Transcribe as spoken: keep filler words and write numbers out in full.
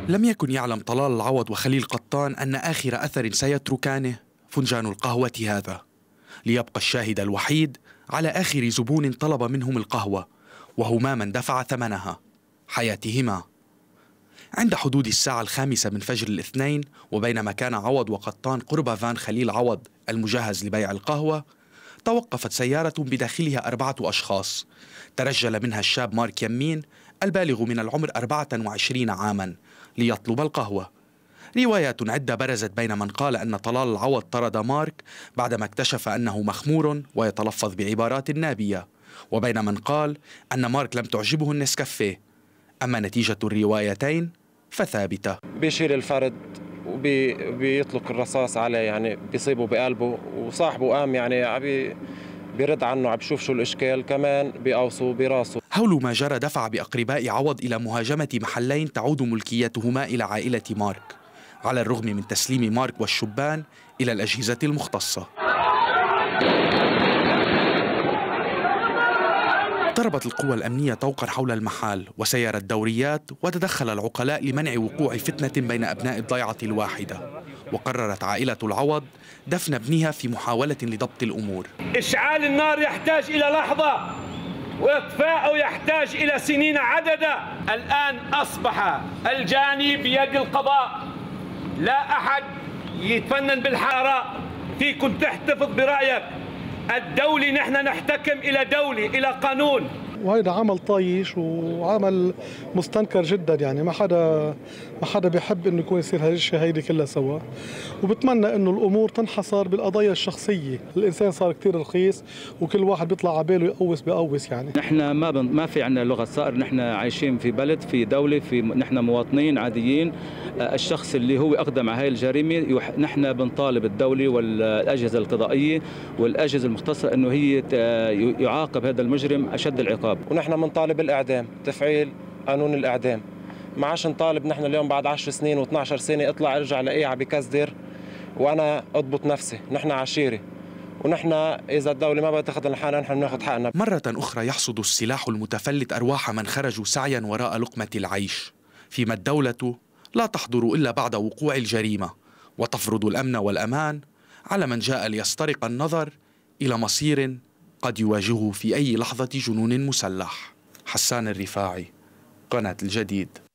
لم يكن يعلم طلال العوض وخليل قطان أن آخر أثر سيتركانه فنجان القهوة هذا، ليبقى الشاهد الوحيد على آخر زبون طلب منهم القهوة وهما من دفع ثمنها، حياتهما. عند حدود الساعة الخامسة من فجر الاثنين، وبينما كان عوض وقطان قرب فان خليل عوض المجهز لبيع القهوة، توقفت سيارة بداخلها أربعة أشخاص، ترجل منها الشاب مارك يمين البالغ من العمر أربعة وعشرين عاما ليطلب القهوة. روايات عدة برزت بين من قال أن طلال العوض طرد مارك بعدما اكتشف أنه مخمور ويتلفظ بعبارات نابية، وبين من قال أن مارك لم تعجبه النسكافيه. أما نتيجة الروايتين فثابتة. بيشيل الفرد وبيطلق الرصاص عليه، يعني بيصيبه بقلبه، وصاحبه قام يعني عبي بيرد عنه، عم بشوف شو الإشكال، كمان بيقوصوا براسه. هول ما جرى دفع بأقرباء عوض إلى مهاجمة محلين تعود ملكيتهما إلى عائلة مارك، على الرغم من تسليم مارك والشبان إلى الأجهزة المختصة. ضربت القوى الأمنية طوقا حول المحال وسيرت دوريات، وتدخل العقلاء لمنع وقوع فتنة بين أبناء الضيعة الواحدة. وقررت عائلة العوض دفن ابنها في محاولة لضبط الأمور. إشعال النار يحتاج إلى لحظة، وإطفاءه يحتاج إلى سنين عددة. الآن أصبح الجاني بيد القضاء، لا أحد يتفنن بالحراء. فيكم تحتفظ برأيك الدولي، نحن نحتكم إلى دولي، إلى قانون. وهيدا عمل طايش وعمل مستنكر جدا، يعني ما حدا ما حدا بيحب انه يكون يصير هالشيء هيدي كلها سوا. وبتمنى انه الامور تنحصر بالقضايا الشخصيه، الانسان صار كثير رخيص وكل واحد بيطلع على باله يقوس بقوس. يعني نحن ما بن... ما في عندنا لغه صائر، نحن عايشين في بلد، في دوله، في نحن مواطنين عاديين. الشخص اللي هو اقدم على هاي الجريمه يح... نحن بنطالب الدوله والاجهزه القضائيه والاجهزه المختصه انه هي يعاقب هذا المجرم اشد العقاب. ونحن بنطالب الاعدام، تفعيل قانون الاعدام. ما عادش نطالب نحن اليوم بعد عشر سنين واثنعش سنه اطلع ارجع لاقيه عم بكزدر وانا اضبط نفسي. نحن عشيره، ونحن اذا الدوله ما بدها تاخذ حالها نحن بناخذ حقنا. مرة أخرى يحصد السلاح المتفلت أرواح من خرجوا سعيا وراء لقمة العيش، فيما الدولة لا تحضر إلا بعد وقوع الجريمة، وتفرض الأمن والأمان على من جاء ليسترق النظر إلى مصير قد يواجهه في أي لحظة جنون مسلح. حسان الرفاعي، قناة الجديد.